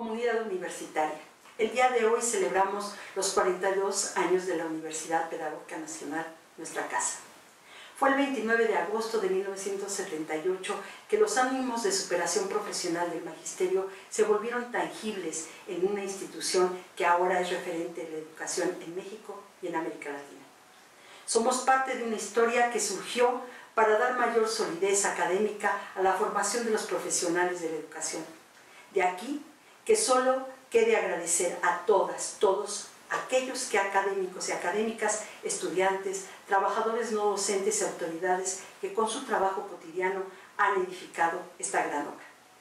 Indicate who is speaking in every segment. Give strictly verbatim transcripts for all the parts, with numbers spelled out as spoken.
Speaker 1: Comunidad universitaria. El día de hoy celebramos los cuarenta y dos años de la Universidad Pedagógica Nacional, nuestra casa. Fue el veintinueve de agosto de mil novecientos setenta y ocho que los ánimos de superación profesional del magisterio se volvieron tangibles en una institución que ahora es referente de la educación en México y en América Latina. Somos parte de una historia que surgió para dar mayor solidez académica a la formación de los profesionales de la educación. De aquí que solo quede agradecer a todas, todos, aquellos que académicos y académicas, estudiantes, trabajadores no docentes y autoridades que con su trabajo cotidiano han edificado esta gran obra.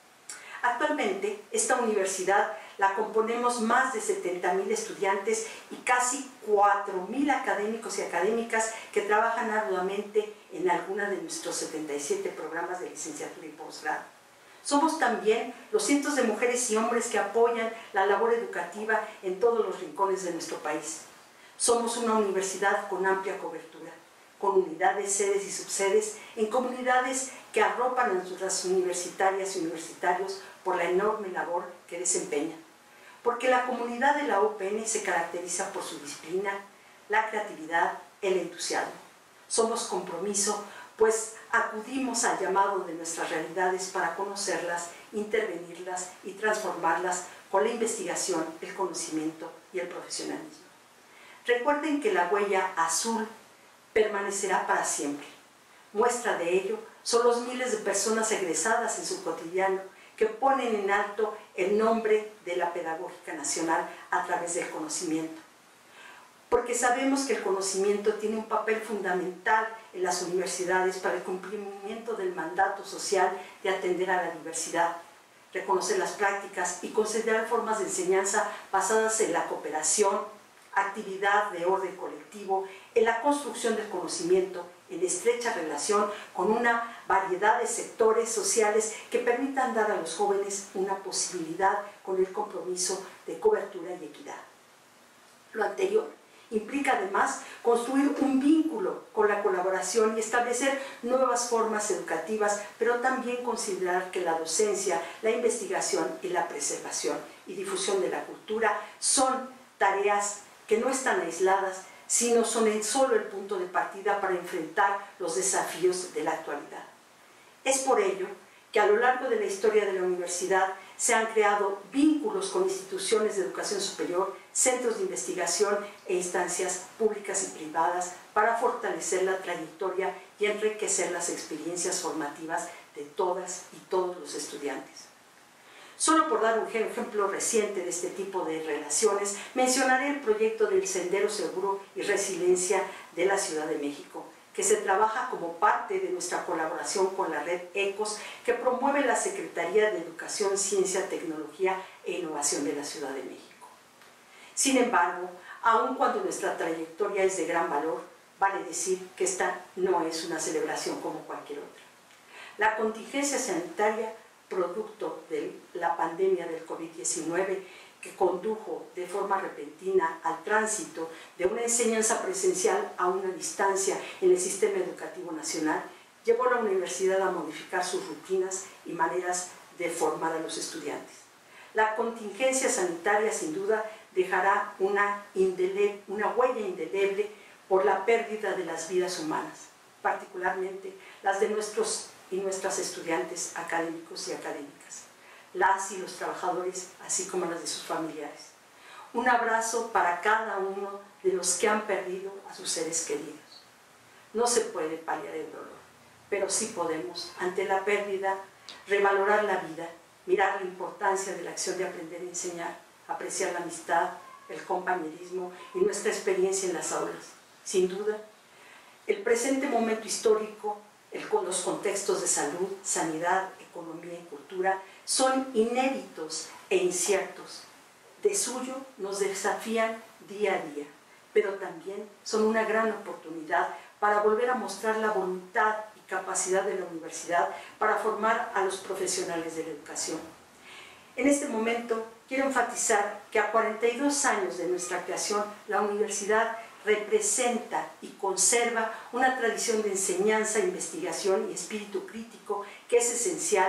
Speaker 1: Actualmente, esta universidad la componemos más de setenta mil estudiantes y casi cuatro mil académicos y académicas que trabajan arduamente en alguna de nuestros setenta y siete programas de licenciatura y posgrado. Somos también los cientos de mujeres y hombres que apoyan la labor educativa en todos los rincones de nuestro país. Somos una universidad con amplia cobertura, con unidades, sedes y subsedes en comunidades que arropan a nuestras universitarias y universitarios por la enorme labor que desempeñan. Porque la comunidad de la U P N se caracteriza por su disciplina, la creatividad, el entusiasmo. Somos compromiso, pues acudimos al llamado de nuestras realidades para conocerlas, intervenirlas y transformarlas con la investigación, el conocimiento y el profesionalismo. Recuerden que la huella azul permanecerá para siempre. Muestra de ello son los miles de personas egresadas en su cotidiano que ponen en alto el nombre de la Pedagógica Nacional a través del conocimiento. Porque sabemos que el conocimiento tiene un papel fundamental en las universidades para el cumplimiento del mandato social de atender a la diversidad, reconocer las prácticas y considerar formas de enseñanza basadas en la cooperación, actividad de orden colectivo, en la construcción del conocimiento, en estrecha relación con una variedad de sectores sociales que permitan dar a los jóvenes una posibilidad con el compromiso de cobertura y equidad. Lo anterior implica además construir un vínculo con la colaboración y establecer nuevas formas educativas, pero también considerar que la docencia, la investigación y la preservación y difusión de la cultura son tareas que no están aisladas, sino son el solo el punto de partida para enfrentar los desafíos de la actualidad. Es por ello que a lo largo de la historia de la universidad se han creado vínculos con instituciones de educación superior, centros de investigación e instancias públicas y privadas para fortalecer la trayectoria y enriquecer las experiencias formativas de todas y todos los estudiantes. Solo por dar un ejemplo reciente de este tipo de relaciones, mencionaré el proyecto del Sendero Seguro y Resiliencia de la Ciudad de México, que se trabaja como parte de nuestra colaboración con la red ECOS, que promueve la Secretaría de Educación, Ciencia, Tecnología e Innovación de la Ciudad de México. Sin embargo, aun cuando nuestra trayectoria es de gran valor, vale decir que esta no es una celebración como cualquier otra. La contingencia sanitaria, producto de la pandemia del COVID diecinueve, que condujo de forma repentina al tránsito de una enseñanza presencial a una distancia en el sistema educativo nacional, llevó a la universidad a modificar sus rutinas y maneras de formar a los estudiantes. La contingencia sanitaria sin duda dejará una, indeleble, una huella indeleble por la pérdida de las vidas humanas, particularmente las de nuestros y nuestras estudiantes académicos y académicas, las y los trabajadores, así como las de sus familiares. Un abrazo para cada uno de los que han perdido a sus seres queridos. No se puede paliar el dolor, pero sí podemos, ante la pérdida, revalorar la vida, mirar la importancia de la acción de aprender y enseñar, apreciar la amistad, el compañerismo y nuestra experiencia en las aulas. Sin duda, el presente momento histórico, el, los contextos de salud, sanidad, economía y cultura son inéditos e inciertos. De suyo nos desafían día a día, pero también son una gran oportunidad para volver a mostrar la voluntad y capacidad de la universidad para formar a los profesionales de la educación. En este momento quiero enfatizar que a cuarenta y dos años de nuestra creación, la universidad representa y conserva una tradición de enseñanza, investigación y espíritu crítico que es esencial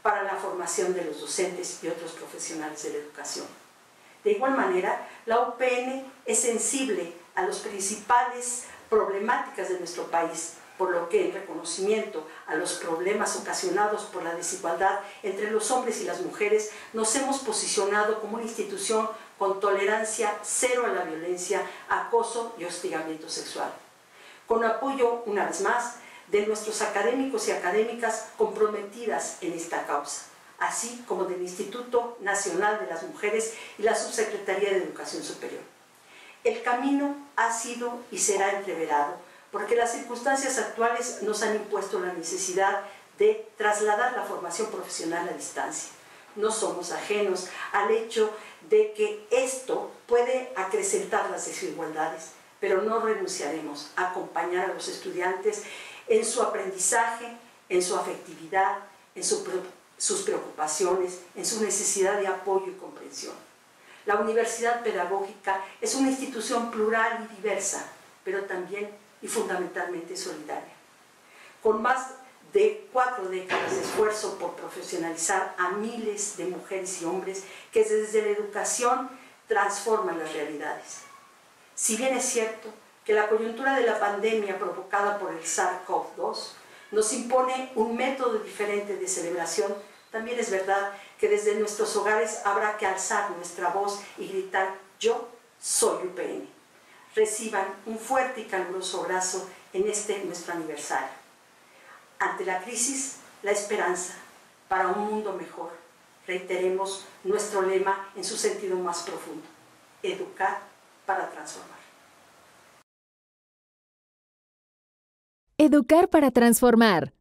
Speaker 1: para la formación de los docentes y otros profesionales de la educación. De igual manera, la U P N es sensible a las principales problemáticas de nuestro país, por lo que en reconocimiento a los problemas ocasionados por la desigualdad entre los hombres y las mujeres, nos hemos posicionado como una institución con tolerancia cero a la violencia, acoso y hostigamiento sexual. Con apoyo, una vez más, de nuestros académicos y académicas comprometidas en esta causa, así como del Instituto Nacional de las Mujeres y la Subsecretaría de Educación Superior. El camino ha sido y será entreverado, porque las circunstancias actuales nos han impuesto la necesidad de trasladar la formación profesional a distancia. No somos ajenos al hecho de que esto puede acrecentar las desigualdades, pero no renunciaremos a acompañar a los estudiantes en su aprendizaje, en su afectividad, en su, sus preocupaciones, en su necesidad de apoyo y comprensión. La Universidad Pedagógica es una institución plural y diversa, pero también y fundamentalmente solidaria. Con más de cuatro décadas de esfuerzo por profesionalizar a miles de mujeres y hombres que desde la educación transforman las realidades. Si bien es cierto que la coyuntura de la pandemia provocada por el SARS CoV dos nos impone un método diferente de celebración, también es verdad que desde nuestros hogares habrá que alzar nuestra voz y gritar: yo soy U P N. Reciban un fuerte y caluroso abrazo en este nuestro aniversario. Ante la crisis, la esperanza para un mundo mejor. Reiteremos nuestro lema en su sentido más profundo: educar para transformar.
Speaker 2: Educar para transformar.